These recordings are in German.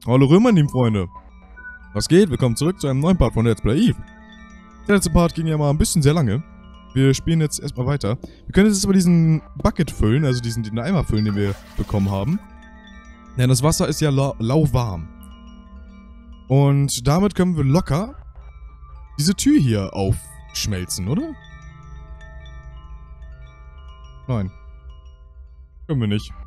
Hallo Römerteam, Freunde. Was geht? Willkommen zurück zu einem neuen Part von Let's Play Eve. Der letzte Part ging ja mal ein bisschen sehr lange. Wir spielen jetzt erstmal weiter. Wir können jetzt aber diesen Bucket füllen, also den Eimer füllen, den wir bekommen haben. Denn das Wasser ist ja lauwarm. Und damit können wir locker diese Tür hier aufschmelzen, oder? Nein. Können wir nicht.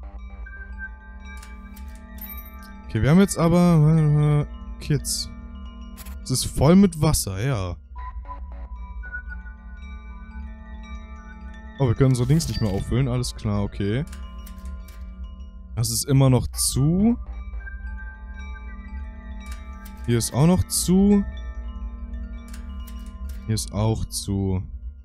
Okay, wir haben jetzt aber... Kids. Es ist voll mit Wasser, ja. Oh, wir können unsere Dings nicht mehr auffüllen. Alles klar, okay. Das ist immer noch zu. Hier ist auch noch zu. Hier ist auch zu.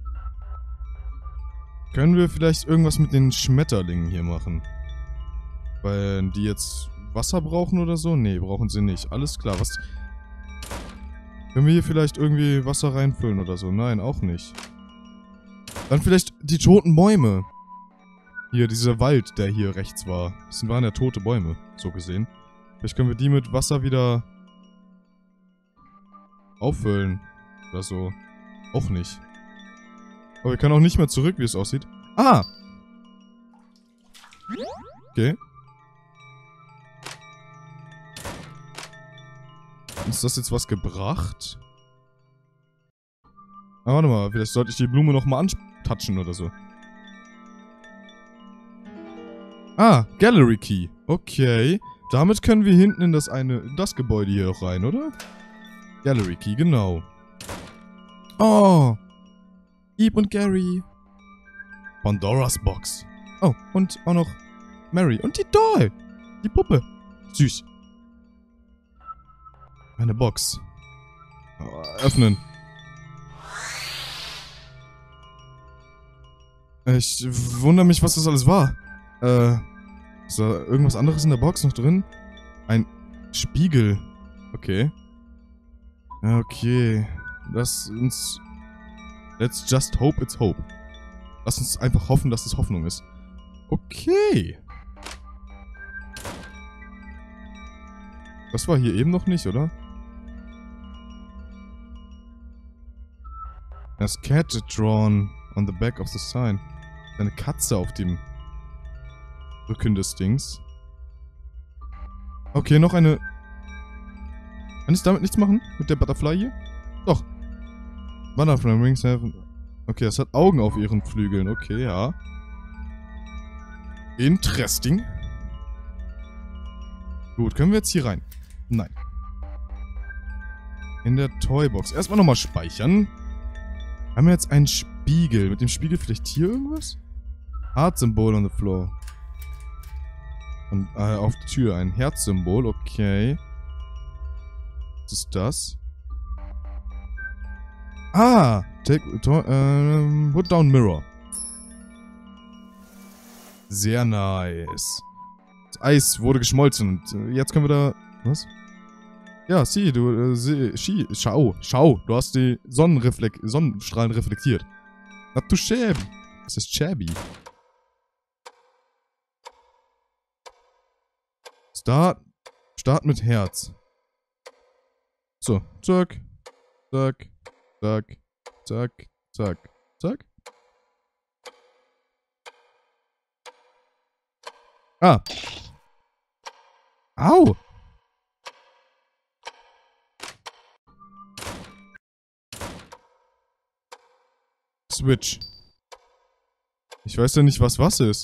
Können wir vielleicht irgendwas mit den Schmetterlingen hier machen? Weil die jetzt Wasser brauchen oder so? Nee, brauchen sie nicht. Alles klar, was... Können wir hier vielleicht irgendwie Wasser reinfüllen oder so? Nein, auch nicht. Dann vielleicht die toten Bäume. Hier, dieser Wald, der hier rechts war. Das waren ja tote Bäume, so gesehen. Vielleicht können wir die mit Wasser wieder auffüllen. Oder so. Auch nicht. Aber wir können auch nicht mehr zurück, wie es aussieht. Ah! Okay. Hat uns das jetzt was gebracht? Ah, warte mal. Vielleicht sollte ich die Blume nochmal antatschen oder so. Ah, Gallery Key. Okay. Damit können wir hinten in das Gebäude hier auch rein, oder? Gallery Key, genau. Oh! Eve und Gary. Pandoras Box. Oh, und auch noch Mary. Und die Doll. Die Puppe. Süß. Eine Box. Oh, öffnen. Ich wundere mich, was das alles war. Ist da irgendwas anderes in der Box noch drin? Ein Spiegel. Okay. Okay. Lass uns... Let's just hope it's hope. Lass uns einfach hoffen, dass es Hoffnung ist. Okay. Das war hier eben noch nicht, oder? There's cat drawn on the back of the sign. Eine Katze auf dem Rücken des Dings. Okay, noch eine... Kann ich damit nichts machen? Mit der Butterfly hier? Doch. Butterfly Wings have... Okay, es hat Augen auf ihren Flügeln. Okay, ja. Interesting. Gut, können wir jetzt hier rein? Nein. In der Toybox. Erstmal nochmal speichern. Haben wir jetzt einen Spiegel. Mit dem Spiegel vielleicht hier irgendwas? Heart-Symbol on the floor. Und auf der Tür ein Herzsymbol. Okay. Was ist das? Ah! Put down mirror. Sehr nice. Das Eis wurde geschmolzen und jetzt können wir da... Was? Ja, sieh, schau. Du hast die Sonnenstrahlen reflektiert. Not too shabby. Was ist shabby? Start mit Herz. So, zack. Zack. Zack. Zack. Zack. Zack. Ah. Au. Switch. Ich weiß ja nicht, was ist.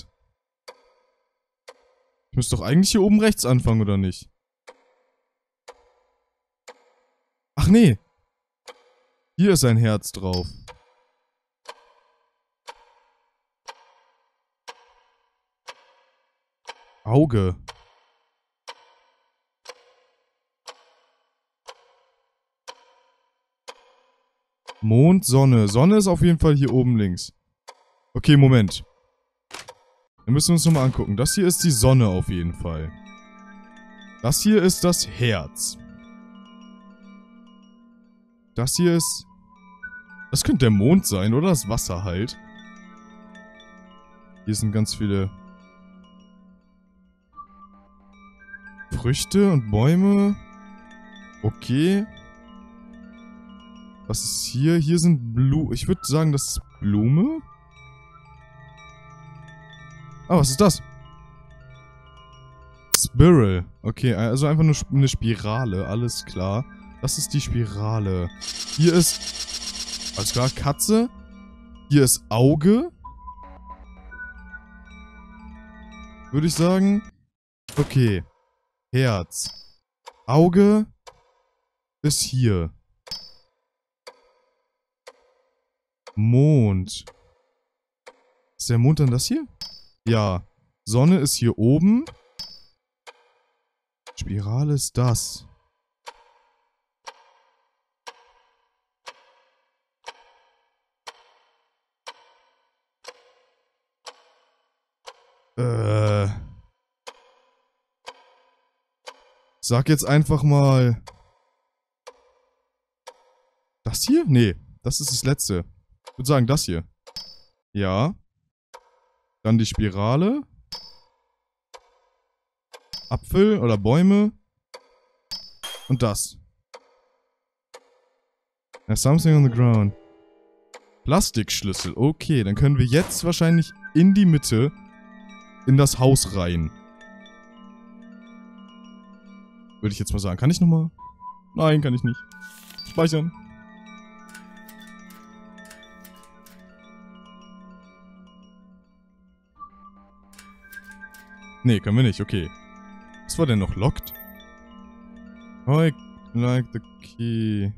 Ich muss doch eigentlich hier oben rechts anfangen, oder nicht? Ach nee. Hier ist ein Herz drauf. Auge. Mond, Sonne. Sonne ist auf jeden Fall hier oben links. Okay, Moment. Dann müssen wir uns nochmal angucken. Das hier ist die Sonne auf jeden Fall. Das hier ist das Herz. Das hier ist... Das könnte der Mond sein, oder? Das Wasser halt. Hier sind ganz viele Früchte und Bäume. Okay. Was ist hier? Hier sind Blumen. Ich würde sagen, das ist Blume. Ah, was ist das? Spiral. Okay, also einfach nur eine Spirale. Alles klar. Das ist die Spirale. Hier ist... Alles klar, Katze. Hier ist Auge. Würde ich sagen. Okay. Herz. Auge. Bis hier. Mond. Ist der Mond dann das hier? Ja. Sonne ist hier oben. Spirale ist das. Sag jetzt einfach mal... Das hier? Nee, das ist das letzte. Ich würde sagen, das hier. Ja. Dann die Spirale. Apfel oder Bäume. Und das. There's something on the ground. Plastikschlüssel. Okay, dann können wir jetzt wahrscheinlich in die Mitte in das Haus rein. Würde ich jetzt mal sagen. Kann ich nochmal? Nein, kann ich nicht. Speichern. Nee, können wir nicht. Okay. Was war denn noch? Locked? I like the key.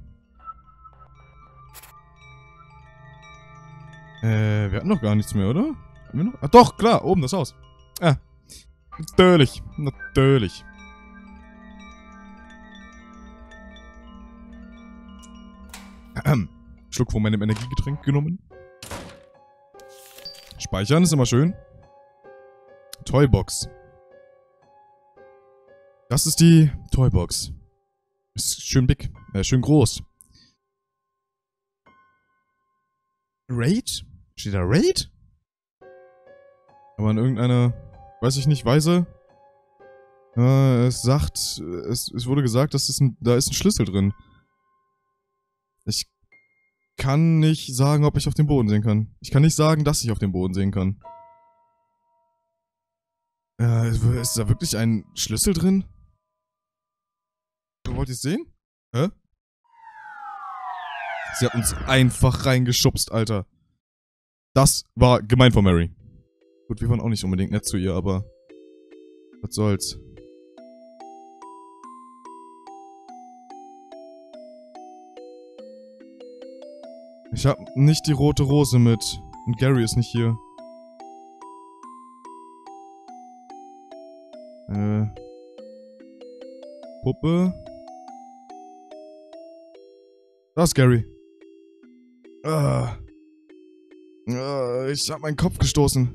Wir hatten noch gar nichts mehr, oder? Haben wir noch? Ah, doch, klar. Oben das Haus. Ah. Natürlich. Natürlich. Schluck von meinem Energiegetränk genommen. Speichern ist immer schön. Toybox. Das ist die Toybox. Ist schön big. Schön groß. Raid? Steht da Raid? Aber in irgendeiner, weiß ich nicht, Weise. Es sagt, es wurde gesagt, dass da ist ein Schlüssel drin. Ich kann nicht sagen, ob ich auf den Boden sehen kann. Ich kann nicht sagen, dass ich auf den Boden sehen kann. Ist da wirklich ein Schlüssel drin? Wollt ihr es sehen? Hä? Sie hat uns einfach reingeschubst, Alter. Das war gemein von Mary. Gut, wir waren auch nicht unbedingt nett zu ihr, aber... Was soll's. Ich hab nicht die rote Rose mit. Und Gary ist nicht hier. Puppe. Da ist Gary. Ich hab meinen Kopf gestoßen.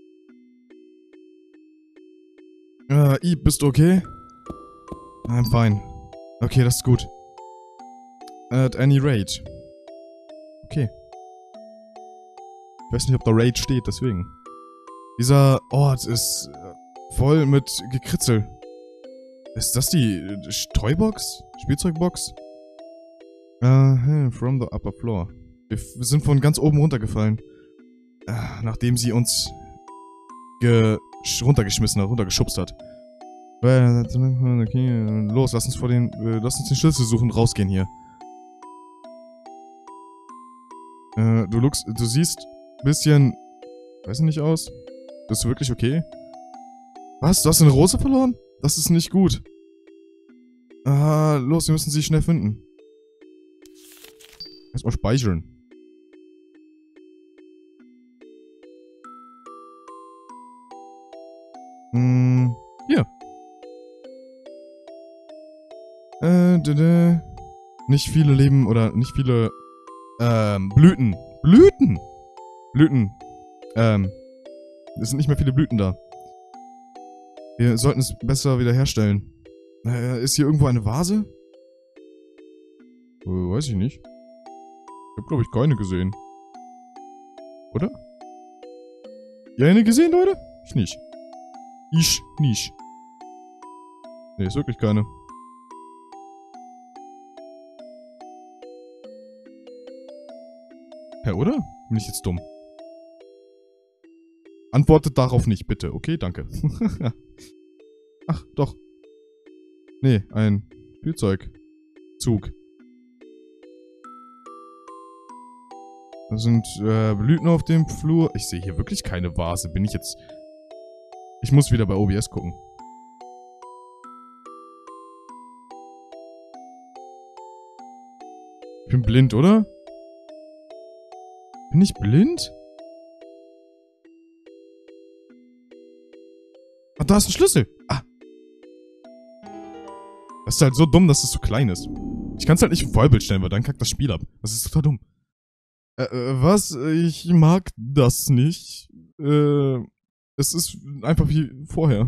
Eve, bist du okay? I'm fine. Okay, das ist gut. At any rate. Okay. Ich weiß nicht, ob da Raid steht, deswegen. Dieser Ort ist voll mit Gekritzel. Ist das die Toybox? Spielzeugbox? From the upper floor. Wir sind von ganz oben runtergefallen. Nachdem sie uns runtergeschmissen hat, runtergeschubst hat. Los, lass uns den Schlüssel suchen und rausgehen hier. Du siehst ein bisschen, weiß ich nicht aus. Bist du wirklich okay? Was? Du hast eine Rose verloren? Das ist nicht gut. Los, wir müssen sie schnell finden. Erstmal speichern. Hier. Nicht viele Leben oder nicht viele Blüten. Blüten! Blüten. Es sind nicht mehr viele Blüten da. Wir sollten es besser wiederherstellen. Ist hier irgendwo eine Vase? Weiß ich nicht. Ich habe, glaube ich, keine gesehen. Oder? Ihr eine gesehen, Leute? Ich nicht. Ich nicht. Nee, ist wirklich keine. Hä, oder? Bin ich jetzt dumm? Antwortet darauf nicht, bitte. Okay, danke. Ach, doch. Nee, ein Spielzeugzug. Da sind Blüten auf dem Flur. Ich sehe hier wirklich keine Vase. Bin ich jetzt... Ich muss wieder bei OBS gucken. Ich bin blind, oder? Bin ich blind? Ah, da ist ein Schlüssel. Ah. Das ist halt so dumm, dass es so klein ist. Ich kann es halt nicht im Vollbild stellen, weil dann kackt das Spiel ab. Das ist total dumm. Was? Ich mag das nicht. Es ist einfach wie vorher.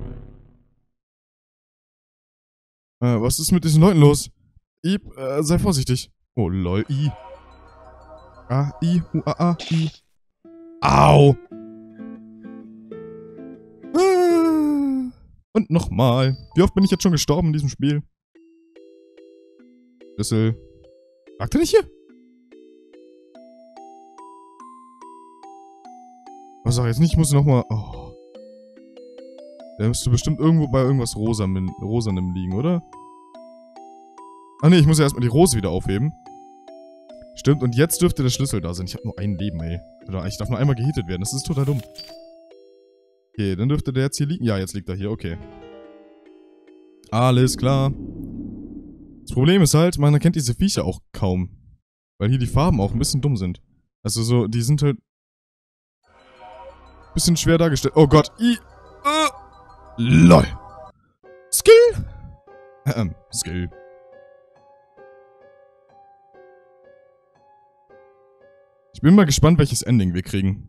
Was ist mit diesen Leuten los? Ib, sei vorsichtig. Oh, lol, I. A, I, U, A, A, I. Au! Und nochmal. Wie oft bin ich jetzt schon gestorben in diesem Spiel? Schlüssel. Lag der nicht hier? Was sag ich jetzt nicht? Ich muss nochmal... Oh. Der müsste bestimmt irgendwo bei irgendwas Rosanem liegen, oder? Ah ne, ich muss ja erstmal die Rose wieder aufheben. Stimmt, und jetzt dürfte der Schlüssel da sein. Ich habe nur ein Leben, ey. Oder ich darf nur einmal gehittet werden. Das ist total dumm. Okay, dann dürfte der jetzt hier liegen. Ja, jetzt liegt er hier, okay. Alles klar. Das Problem ist halt, man erkennt diese Viecher auch kaum. Weil hier die Farben auch ein bisschen dumm sind. Also so, die sind halt... bisschen schwer dargestellt. Oh Gott. LOL. Skill. Skill. Ich bin mal gespannt, welches Ending wir kriegen.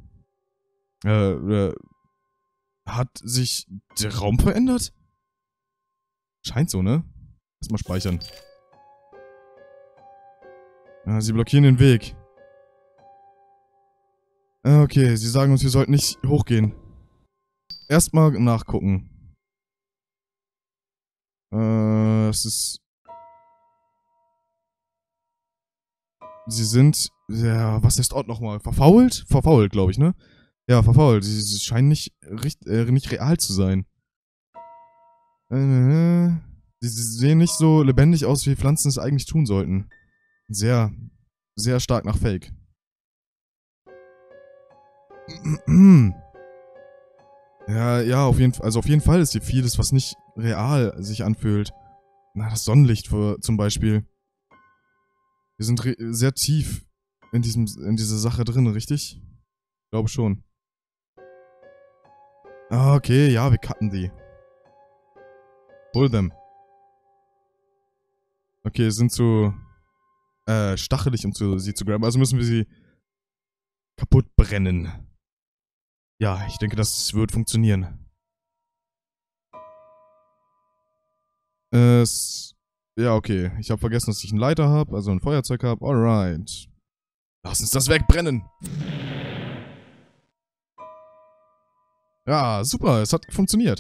Hat sich der Raum verändert? Scheint so, ne? Erstmal speichern. Ja, sie blockieren den Weg. Okay, sie sagen uns, wir sollten nicht hochgehen. Erstmal nachgucken. Es ist... Sie sind... Ja, was ist Ort nochmal? Verfault? Verfault, glaube ich, ne? Ja, verfault. Sie scheinen nicht real zu sein. Sie sehen nicht so lebendig aus, wie Pflanzen es eigentlich tun sollten. Sehr, sehr stark nach Fake. Ja, auf jeden Fall. Also auf jeden Fall ist hier vieles, was nicht real sich anfühlt. Na, das Sonnenlicht zum Beispiel. Wir sind sehr tief in dieser Sache drin, richtig? Ich glaube schon. Ah, okay, ja, wir cutten die. Hol them. Okay, sind zu stachelig, um sie zu graben. Also müssen wir sie kaputt brennen. Ja, ich denke, das wird funktionieren. Ja, okay. Ich habe vergessen, dass ich einen Leiter habe, also ein Feuerzeug habe. Alright. Lass uns das wegbrennen. Ja, super. Es hat funktioniert.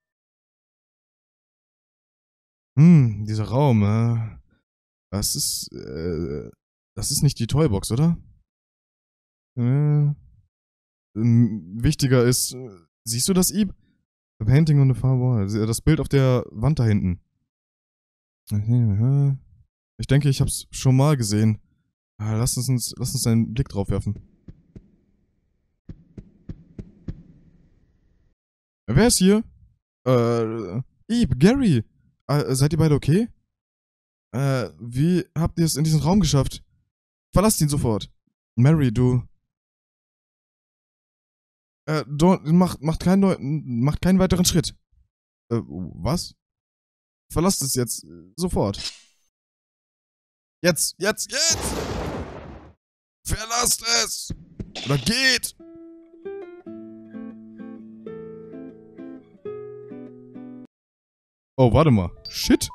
Dieser Raum, das ist nicht die Toybox, oder? Wichtiger ist, siehst du das, Ib? The painting on the far wall. Das Bild auf der Wand da hinten. Ich denke, ich hab's schon mal gesehen. Lass uns einen Blick drauf werfen. Wer ist hier? Ib, Gary. Seid ihr beide okay? Wie habt ihr es in diesen Raum geschafft? Verlasst ihn sofort. Mary, du... macht keinen weiteren Schritt. Was? Verlasst es jetzt. Sofort. Jetzt! Verlasst es! Oder geht! Oh, warte mal. Shit.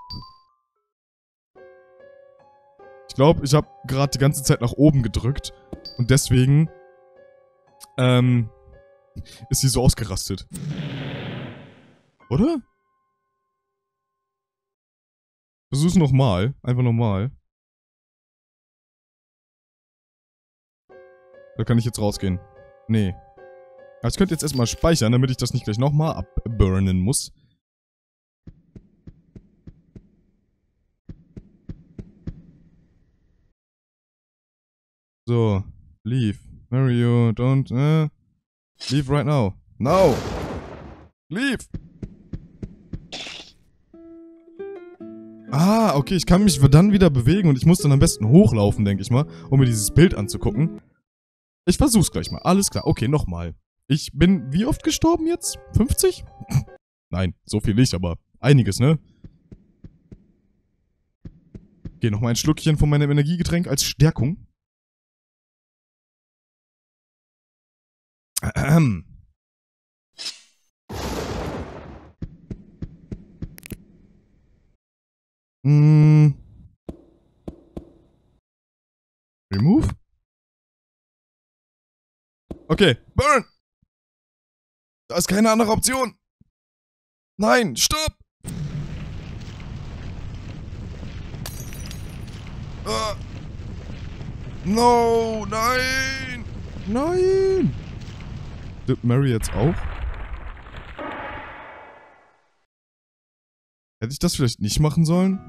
Ich glaube, ich habe gerade die ganze Zeit nach oben gedrückt. Und deswegen... ist sie so ausgerastet. Oder? Versuch's nochmal. Einfach nochmal. Da kann ich jetzt rausgehen. Nee. Aber ich könnte jetzt erstmal speichern, damit ich das nicht gleich nochmal abburnen muss. So. Leave. Mario, don't, leave right now. No! Leave! Ah, okay, ich kann mich dann wieder bewegen und ich muss dann am besten hochlaufen, denke ich mal, um mir dieses Bild anzugucken. Ich versuch's gleich mal. Alles klar. Okay, nochmal. Ich bin wie oft gestorben jetzt? 50? Nein, so viel nicht, aber einiges, ne? Okay, nochmal ein Schluckchen von meinem Energiegetränk als Stärkung. Remove? Okay, burn! Da ist keine andere Option. Nein, stopp! No, nein! Nein! Stirbt Mary jetzt auch? Hätte ich das vielleicht nicht machen sollen?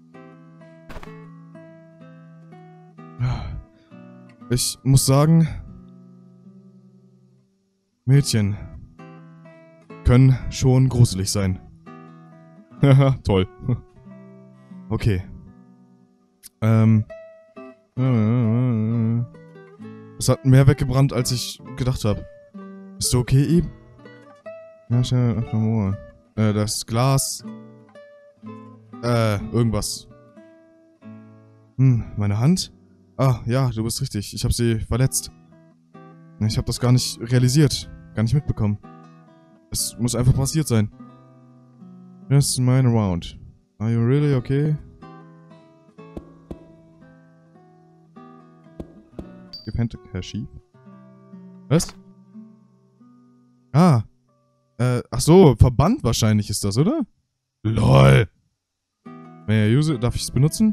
Ich muss sagen, Mädchen können schon gruselig sein. Haha, toll. Okay. Es hat mehr weggebrannt, als ich gedacht habe. Bist du okay, Ib? Ja, das Glas. Irgendwas. Meine Hand? Ah, ja, du bist richtig. Ich habe sie verletzt. Ich habe das gar nicht realisiert. Gar nicht mitbekommen. Es muss einfach passiert sein. Just mine around. Are you really okay? Gepennte Herr Schief. Was? Ah. Ach so, Verband wahrscheinlich ist das, oder? LOL. May I use it? Darf ich es benutzen?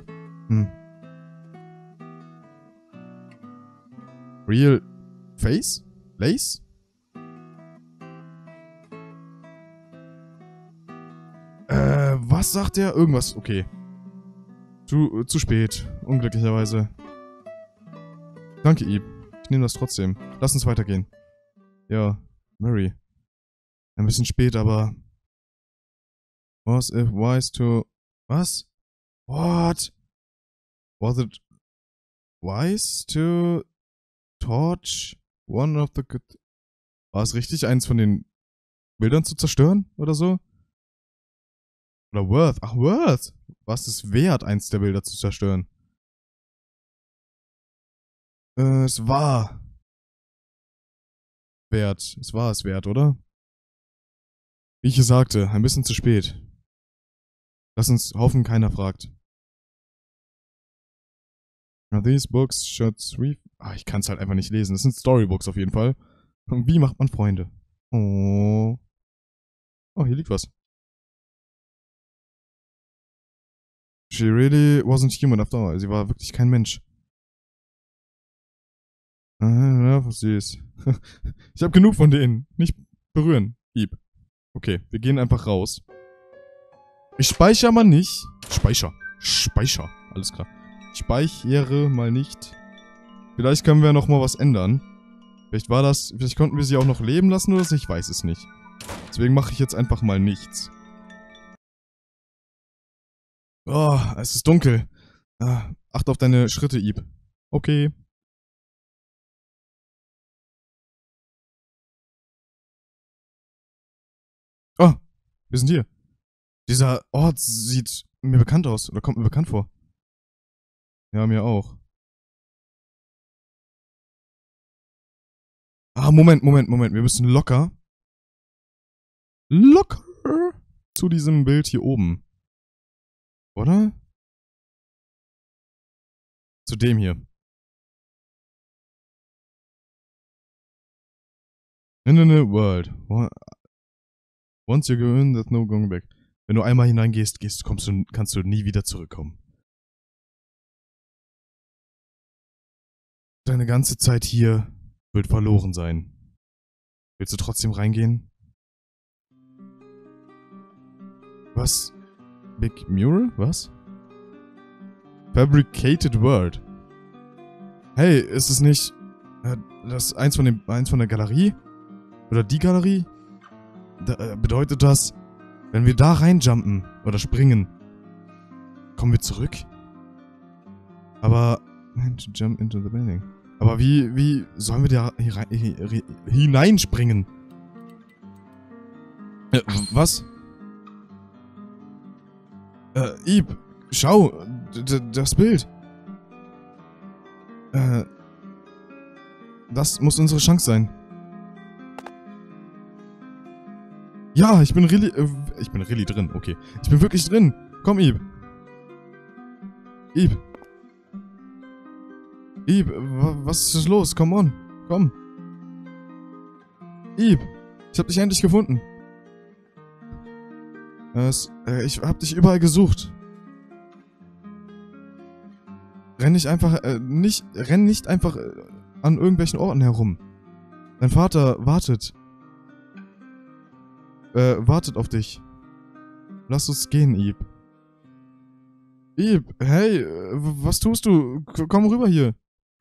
Real Face? Lace? Was sagt der? Irgendwas. Okay. Zu spät. Unglücklicherweise. Danke, Eve. Ich nehme das trotzdem. Lass uns weitergehen. Ja, Mary. Ein bisschen spät, aber... Was if wise to... Was? What? Was it wise to torch one of the... War es richtig, eins von den Bildern zu zerstören oder so? Oder worth? Ach, worth! Was ist wert, eins der Bilder zu zerstören? Es war wert. Es war es wert, oder? Wie ich es sagte, ein bisschen zu spät. Lass uns hoffen, keiner fragt. Now these books should read... Ah, ich kann es halt einfach nicht lesen. Das sind Storybooks auf jeden Fall. Und wie macht man Freunde? Oh. Oh, hier liegt was. She really wasn't human after all. Sie war wirklich kein Mensch. Ja, was süß. Ich habe genug von denen. Nicht berühren. Hieb. Okay, wir gehen einfach raus. Ich speichere mal nicht. Speicher. Alles klar. Ich speichere mal nicht. Vielleicht können wir noch mal was ändern. Vielleicht konnten wir sie auch noch leben lassen oder so. Ich weiß es nicht. Deswegen mache ich jetzt einfach mal nichts. Oh, es ist dunkel. Achte auf deine Schritte, Ib. Okay. Oh, wir sind hier. Dieser Ort sieht mir bekannt aus. Oder kommt mir bekannt vor. Ja, mir auch. Ah, Moment. Wir müssen locker zu diesem Bild hier oben. Oder? Zu dem hier. In a world. Once you go in, there's no going back. Wenn du einmal hineingehst, kannst du nie wieder zurückkommen. Deine ganze Zeit hier wird verloren sein. Willst du trotzdem reingehen? Was? Big Mural? Was? Fabricated World. Hey, ist es nicht das eins von der Galerie? Oder die Galerie? Bedeutet das, wenn wir da reinjumpen oder springen, kommen wir zurück? Aber to jump into the building. Aber wie sollen wir da hineinspringen? Was? Ib, schau, das Bild. Das muss unsere Chance sein. Ja, ich bin really drin, okay. Ich bin wirklich drin. Komm, Ib. Ib, was ist los? Come on. Komm. Ib, ich hab dich endlich gefunden. Ich hab dich überall gesucht. Renn nicht einfach an irgendwelchen Orten herum. Dein Vater wartet. Wartet auf dich. Lass uns gehen, Ib. Ib, hey, was tust du? Komm rüber hier.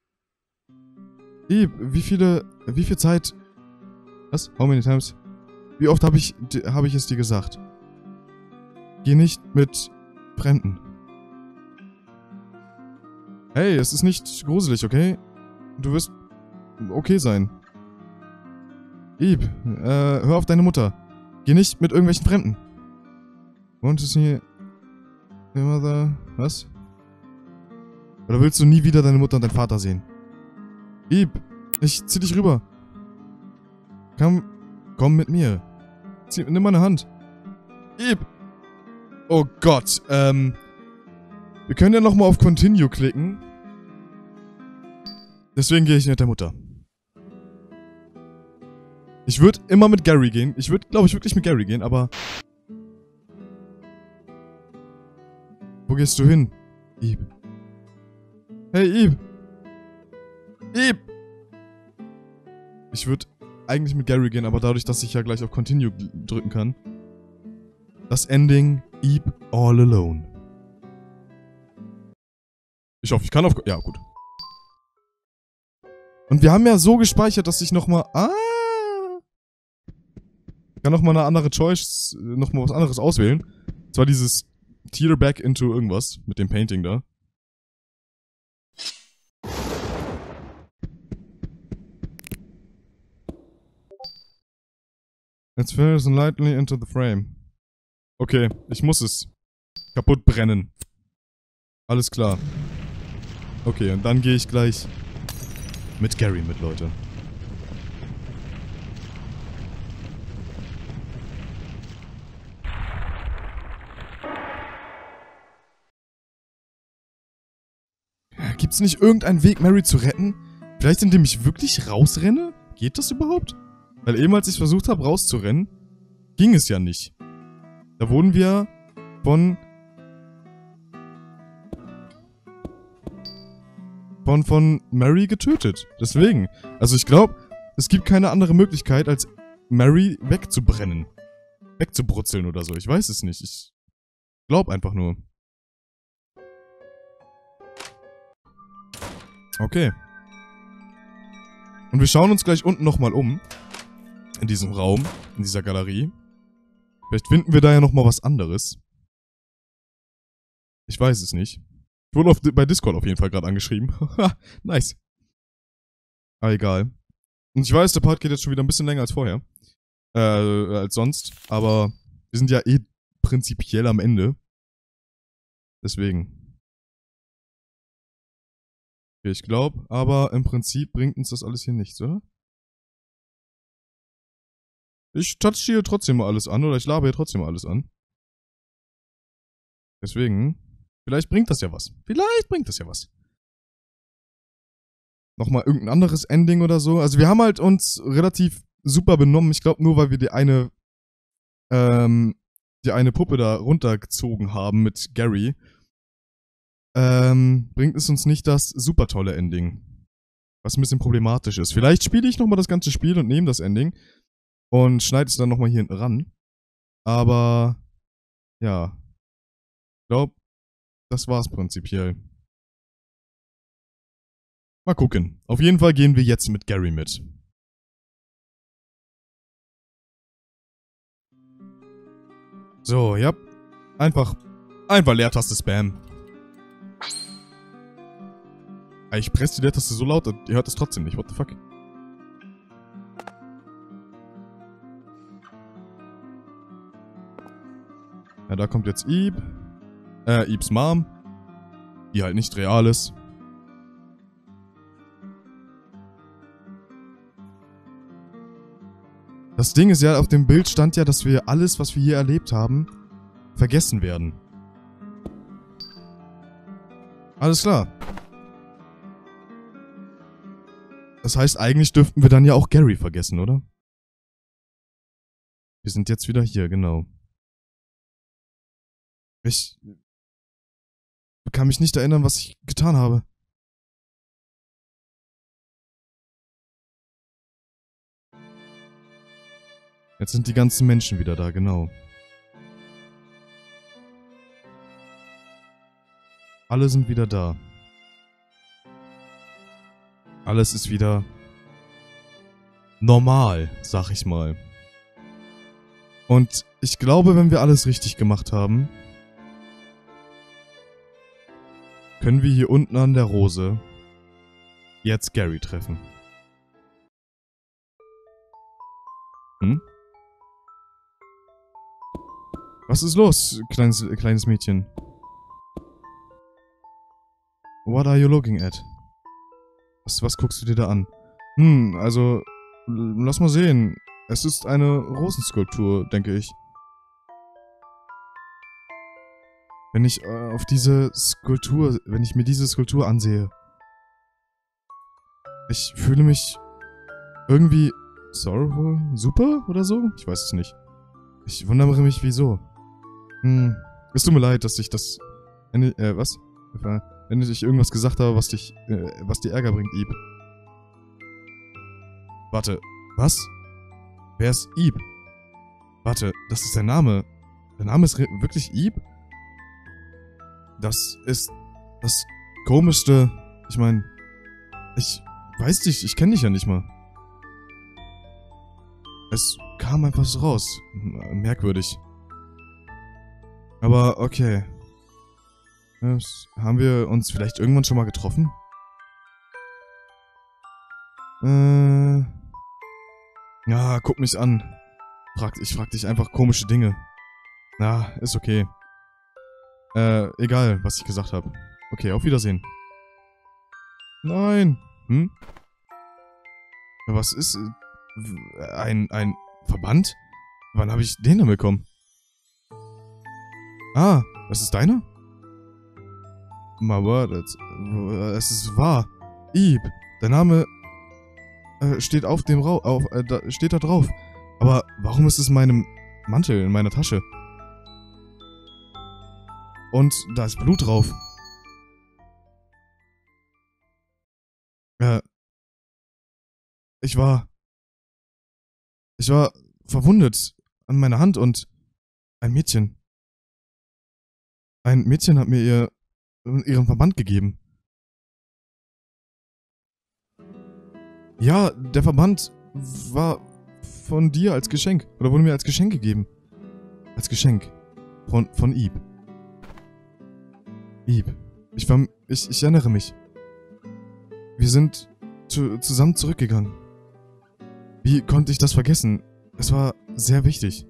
Ib, wie viel Zeit? Was? How many times? Wie oft habe ich es dir gesagt? Geh nicht mit Fremden. Hey, es ist nicht gruselig, okay? Du wirst okay sein. Ib, hör auf deine Mutter. Geh nicht mit irgendwelchen Fremden. Want to see your mother? Was? Oder willst du nie wieder deine Mutter und deinen Vater sehen? Ib, ich zieh dich rüber. Komm mit mir. Nimm meine Hand. Ib. Oh Gott, wir können ja nochmal auf Continue klicken. Deswegen gehe ich mit der Mutter. Ich würde immer mit Gary gehen. Ich würde, glaube ich, wirklich mit Gary gehen, aber... Wo gehst du hin? Ib. Hey, Ib. Ib. Ich würde eigentlich mit Gary gehen, aber dadurch, dass ich ja gleich auf Continue drücken kann. Das Ending, Ib all alone. Ich hoffe, ich kann auf... Ja, gut. Und wir haben ja so gespeichert, dass ich nochmal... Ich kann nochmal eine andere Choice, nochmal was anderes auswählen. Und zwar dieses Tear Back into irgendwas mit dem Painting da. Let's fill lightly into the frame. Okay, ich muss es kaputt brennen. Alles klar. Okay, und dann gehe ich gleich mit Gary mit, Leute. Gibt's nicht irgendeinen Weg, Mary zu retten? Vielleicht indem ich wirklich rausrenne? Geht das überhaupt? Weil eben als ich versucht habe rauszurennen, ging es ja nicht. Da wurden wir von Mary getötet. Deswegen. Also ich glaube, es gibt keine andere Möglichkeit, als Mary wegzubrennen. Wegzubrutzeln oder so. Ich weiß es nicht. Ich glaube einfach nur. Okay. Und wir schauen uns gleich unten nochmal um. In diesem Raum. In dieser Galerie. Vielleicht finden wir da ja nochmal was anderes. Ich weiß es nicht. Ich wurde bei Discord auf jeden Fall gerade angeschrieben. Nice. Aber egal. Und ich weiß, der Part geht jetzt schon wieder ein bisschen länger als vorher. Als sonst. Aber wir sind ja eh prinzipiell am Ende. Deswegen. Okay, ich glaube, aber im Prinzip bringt uns das alles hier nichts, oder? Ich touch hier trotzdem mal alles an, oder ich labe hier trotzdem mal alles an. Deswegen, vielleicht bringt das ja was. Vielleicht bringt das ja was. Nochmal irgendein anderes Ending oder so. Also wir haben halt uns relativ super benommen. Ich glaube nur, weil wir die eine die eine Puppe da runtergezogen haben mit Gary, bringt es uns nicht das super tolle Ending. Was ein bisschen problematisch ist. Vielleicht spiele ich nochmal das ganze Spiel und nehme das Ending und schneide es dann nochmal hier hinten ran. Aber, ja. Ich glaube, das war's prinzipiell. Mal gucken. Auf jeden Fall gehen wir jetzt mit Gary mit. So, ja. Einfach Leertaste Spam. Ich presse die Leertaste so laut, ihr hört es trotzdem nicht. What the fuck? Ja, da kommt jetzt Eve. Eves Mom. Die halt nicht real ist. Das Ding ist ja, auf dem Bild stand ja, dass wir alles, was wir hier erlebt haben, vergessen werden. Alles klar. Das heißt, eigentlich dürften wir dann ja auch Gary vergessen, oder? Wir sind jetzt wieder hier, genau. Ich kann mich nicht erinnern, was ich getan habe. Jetzt sind die ganzen Menschen wieder da, genau. Alle sind wieder da. Alles ist wieder normal, sag ich mal. Und ich glaube, wenn wir alles richtig gemacht haben, können wir hier unten an der Rose jetzt Gary treffen. Hm? Was ist los, kleines Mädchen? What are you looking at? Was guckst du dir da an? Also, lass mal sehen. Es ist eine Rosenskulptur, denke ich. Wenn ich auf diese Skulptur, wenn ich mir diese Skulptur ansehe, ich fühle mich irgendwie sorrowful, super oder so? Ich weiß es nicht. Ich wundere mich, wieso. Es tut mir leid, dass ich das... was? Wenn ich irgendwas gesagt habe, was dir Ärger bringt, Eve. Warte, was? Wer ist Eve? Warte, das ist der Name. Der Name ist wirklich Eve? Das ist das Komischste. Ich meine, ich weiß dich, ich kenne dich ja nicht mal. Es kam einfach so raus. Merkwürdig. Aber okay. Haben wir uns vielleicht irgendwann schon mal getroffen? Ja, guck mich an. Ich frag dich einfach komische Dinge. Na, ist okay. Egal, was ich gesagt habe. Okay, auf Wiedersehen. Nein. Was ist... Ein Verband? Wann habe ich den denn bekommen? Ah, das ist deiner? My word, es ist wahr. Eve, der Name steht auf dem steht da drauf. Aber warum ist es in meinem Mantel, in meiner Tasche? Und da ist Blut drauf. Ich war verwundet an meiner Hand und ein Mädchen hat mir ihren Verband gegeben. Ja, der Verband war von dir als Geschenk. Oder wurde mir als Geschenk gegeben. Als Geschenk. Von Eve. Eve. Ich erinnere mich. Wir sind zusammen zurückgegangen. Wie konnte ich das vergessen? Es war sehr wichtig.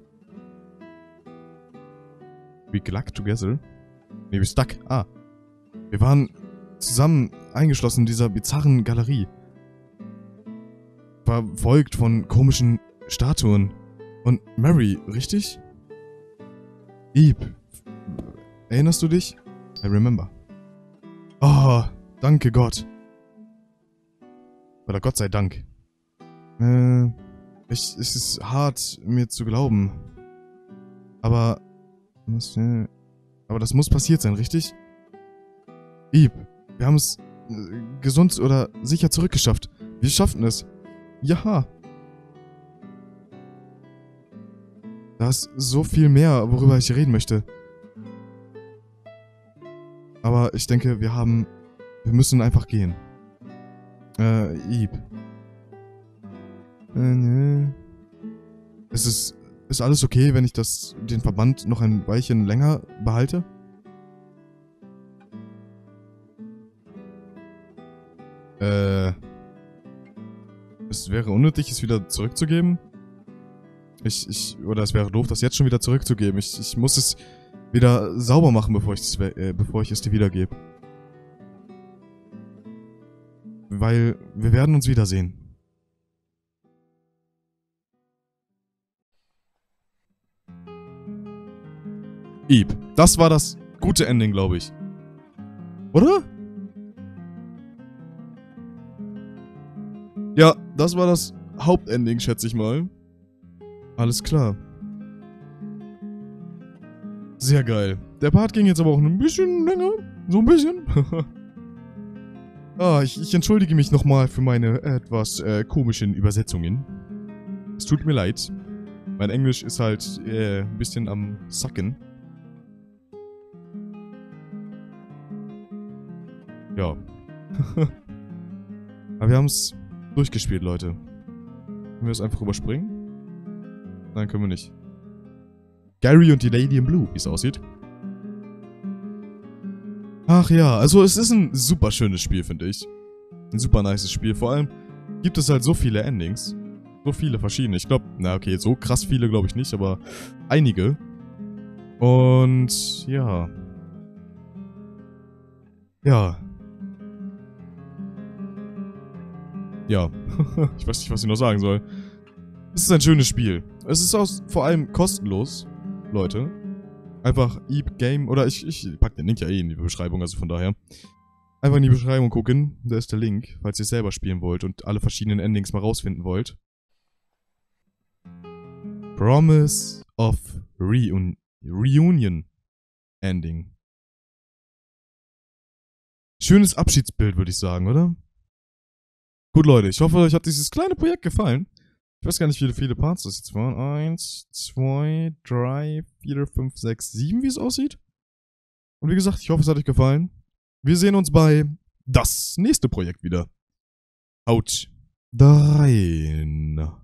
We cluck together? Nee, we stuck. Ah. Wir waren zusammen eingeschlossen in dieser bizarren Galerie. Verfolgt von komischen Statuen. Und Mary, richtig? Eve. Erinnerst du dich? I remember. Oh, danke Gott. Oder Gott sei Dank. Es ist hart, mir zu glauben. Aber Aber das muss passiert sein, richtig? Eve, wir haben es gesund oder sicher zurückgeschafft. Wir schaffen es. Ja. Da ist so viel mehr, worüber ich reden möchte. Aber ich denke, wir müssen einfach gehen. Eve. Ist alles okay, wenn ich den Verband noch ein Weilchen länger behalte? Es wäre unnötig, es wieder zurückzugeben? Oder es wäre doof, das jetzt schon wieder zurückzugeben. Ich muss es wieder sauber machen, bevor ich es dir wiedergebe. Weil wir werden uns wiedersehen. Eve, das war das gute Ending, glaube ich. Oder? Ja, das war das Hauptending, schätze ich mal. Alles klar. Sehr geil. Der Part ging jetzt aber auch ein bisschen länger. So ein bisschen. Ich entschuldige mich nochmal für meine etwas komischen Übersetzungen. Es tut mir leid. Mein Englisch ist halt ein bisschen am Sacken. Ja. Aber wir haben es durchgespielt, Leute. Können wir es einfach überspringen? Nein, können wir nicht. Gary und die Lady in Blue, wie es aussieht. Ach ja, also es ist ein super schönes Spiel, finde ich. Ein super nices Spiel. Vor allem gibt es halt so viele Endings. So viele verschiedene. Ich glaube, na okay, so krass viele glaube ich nicht, aber einige. Und ja. Ja. Ja. Ich weiß nicht, was ich noch sagen soll. Es ist ein schönes Spiel. Es ist auch vor allem kostenlos, Leute. Einfach Eve Game, oder ich pack den Link ja eh in die Beschreibung, also von daher. Einfach in die Beschreibung gucken, da ist der Link, falls ihr es selber spielen wollt und alle verschiedenen Endings mal rausfinden wollt. Promise of Reunion Ending. Schönes Abschiedsbild, würde ich sagen, oder? Gut, Leute, ich hoffe, euch hat dieses kleine Projekt gefallen. Ich weiß gar nicht, wie viele Parts das jetzt waren. 1, 2, 3, 4, 5, 6, 7, wie es aussieht. Und wie gesagt, ich hoffe, es hat euch gefallen. Wir sehen uns bei das nächste Projekt wieder. Haut rein.